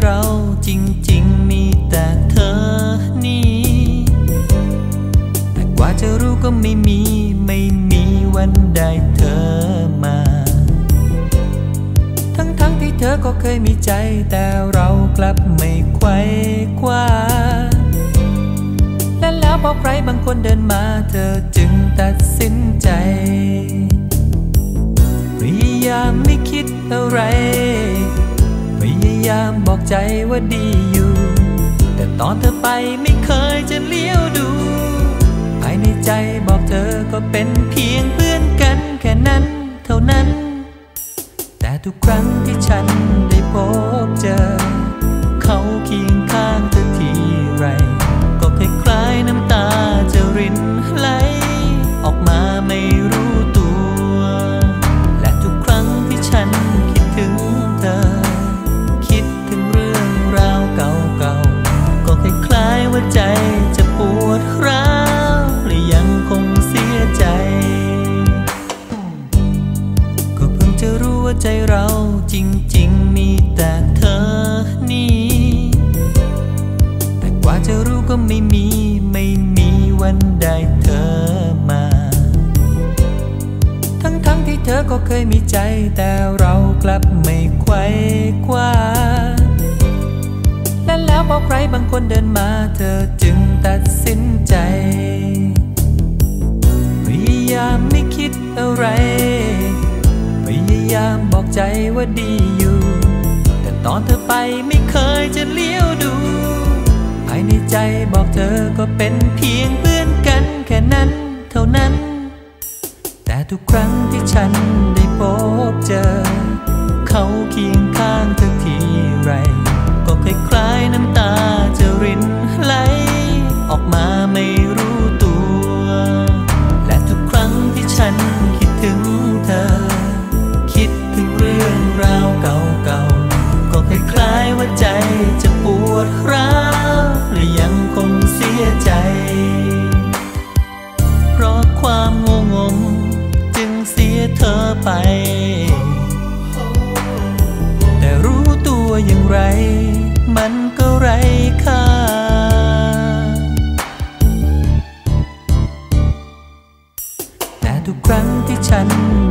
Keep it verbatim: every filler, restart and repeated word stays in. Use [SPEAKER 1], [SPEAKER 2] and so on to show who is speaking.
[SPEAKER 1] เราจริงๆมีแต่เธอนี่แต่กว่าจะรู้ก็ไม่มีไม่มีวันได้เธอมาทั้งๆที่เธอก็เคยมีใจแต่เรากลับไม่ไขว่คว้าและแล้วพอใครบางคนเดินมาเธอจึงตัดสินใจพยายามไม่คิดอะไรพยายามบอกใจว่าดีอยู่แต่ตอนเธอไปไม่เคยจะเลี้ยวดูภายในใจบอกเธอก็เป็นเพียงเพื่อนกันแค่นั้นเท่านั้นแต่ทุกครั้งที่ฉันได้พบเจอเขาเคียงข้างเธอทีไรก็คล้ายๆน้ำตาจะรินไหลออกมาไม่รู้ตัวและทุกครั้งที่ฉันคิดถึงเธอคิดถึงเรื่องราวเก่าๆก็คล้ายๆว่าใจจะปวดร้าวและยังคงเสียใจก็เพิ่งจะรู้ว่าใจเราจริงๆมีแต่เธอนี่แต่กว่าจะรู้ก็ไม่มีไม่มีวันได้เธอมาทั้งๆที่เธอก็เคยมีใจแต่เรากลับไม่ไขว่คว้าและแล้วพอใครบางคนเดินมาเธอจึงตัดสินใจพยายามไม่คิดอะไรพยายามบอกใจว่าดีอยู่แต่ตอนเธอไปไม่เคยจะเลี้ยวดูภายในใจบอกเธอก็เป็นเพียงเพื่อนกันแค่นั้นเท่านั้นแต่ทุกครั้งที่ฉันได้พบเจอเขาเคียงข้างเธอทีไรก็คล้ายๆน้ำตาจะรินไหลออกมาไม่รู้ตัวและทุกครั้งที่ฉันคิดถึงเธอคิดถึงเรื่องราวเก่าๆก็คล้ายๆว่าใจจะปวดร้าวและยังคงเสียใจเพราะความงงงจึงเสียเธอไปแต่รู้ตัวอย่างไรมันก็ไร้ค่าแต่ทุกครั้งที่ฉัน